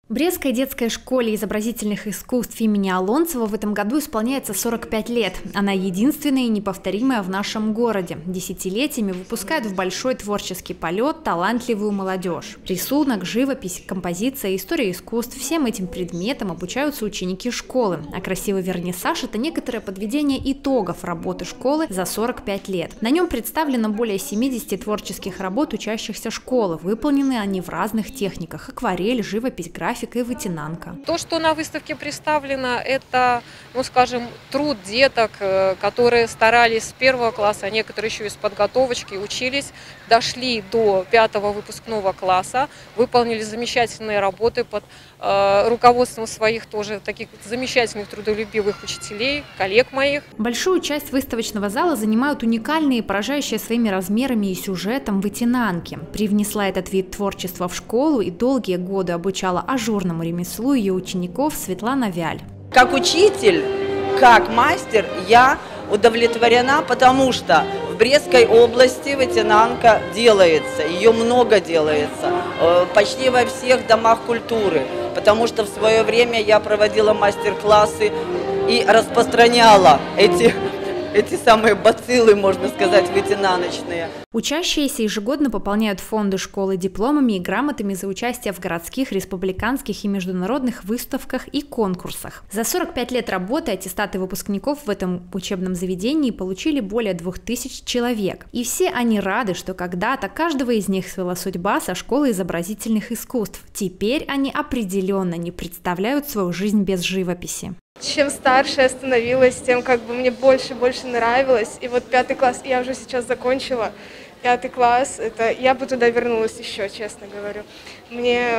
Брестской детской школе изобразительных искусств имени Алонцева в этом году исполняется 45 лет. Она единственная и неповторимая в нашем городе. Десятилетиями выпускает в большой творческий полет талантливую молодежь. Рисунок, живопись, композиция, история искусств – всем этим предметам обучаются ученики школы. А красивый вернисаж – это некоторое подведение итогов работы школы за 45 лет. На нем представлено более 70 творческих работ учащихся школы. Выполнены они в разных техниках – акварель, живопись, графика и вытянанка. То, что на выставке представлено, это, скажем, труд деток, которые старались с 1 класса, а некоторые еще из подготовочки учились, дошли до 5-го выпускного класса, выполнили замечательные работы под руководством своих тоже таких замечательных трудолюбивых учителей, коллег моих. Большую часть выставочного зала занимают уникальные, поражающие своими размерами и сюжетом вытянанки. Привнесла этот вид творчества в школу и долгие годы обучала ажурному ремеслу ее учеников Светлана Вяль. Как учитель, как мастер я удовлетворена, потому что в Брестской области вытянанка делается, ее много делается, почти во всех домах культуры, потому что в свое время я проводила мастер-классы и распространяла эти самые бациллы, можно сказать, вытянаночные. Учащиеся ежегодно пополняют фонды школы дипломами и грамотами за участие в городских, республиканских и международных выставках и конкурсах. За 45 лет работы аттестаты выпускников в этом учебном заведении получили более 2000 человек. И все они рады, что когда-то каждого из них свела судьба со школы изобразительных искусств. Теперь они определенно не представляют свою жизнь без живописи. Чем старше я становилась, тем мне больше и больше нравилось. И вот 5 класс, я уже сейчас закончила 5 класс, я бы туда вернулась еще, честно говорю. Мне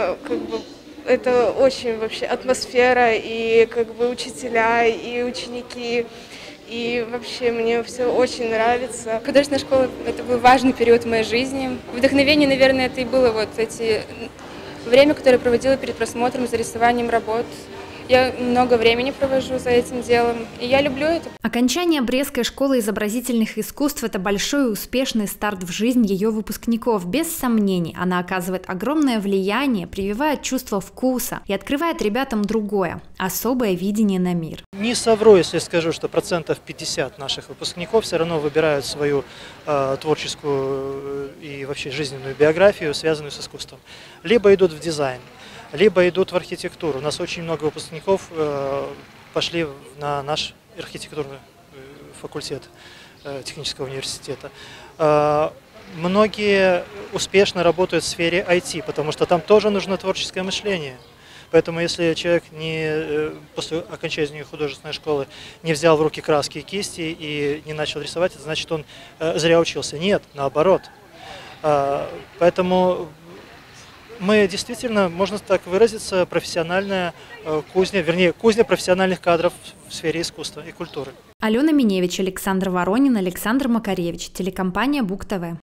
это очень вообще атмосфера, и учителя, и ученики, и вообще мне все очень нравится. Художественная школа – это был важный период в моей жизни. Вдохновение, наверное, это и было время, которое я проводила перед просмотром, за рисованием работ. Я много времени провожу за этим делом, и я люблю это. Окончание Брестской школы изобразительных искусств – это большой и успешный старт в жизнь ее выпускников. Без сомнений, она оказывает огромное влияние, прививает чувство вкуса и открывает ребятам другое, особое видение на мир. Не совру, если скажу, что 50% наших выпускников все равно выбирают свою творческую и вообще жизненную биографию, связанную с искусством. Либо идут в дизайн, либо идут в архитектуру. У нас очень много выпускников пошли на наш архитектурный факультет технического университета. Многие успешно работают в сфере IT, потому что там тоже нужно творческое мышление. Поэтому если человек после окончания художественной школы не взял в руки краски и кисти и не начал рисовать, это значит, он зря учился. Нет, наоборот. Поэтому мы действительно, можно так выразиться, профессиональная кузня, кузня профессиональных кадров в сфере искусства и культуры. Алена Миневич, Александр Воронин, Александр Макаревич, телекомпания Буг ТВ.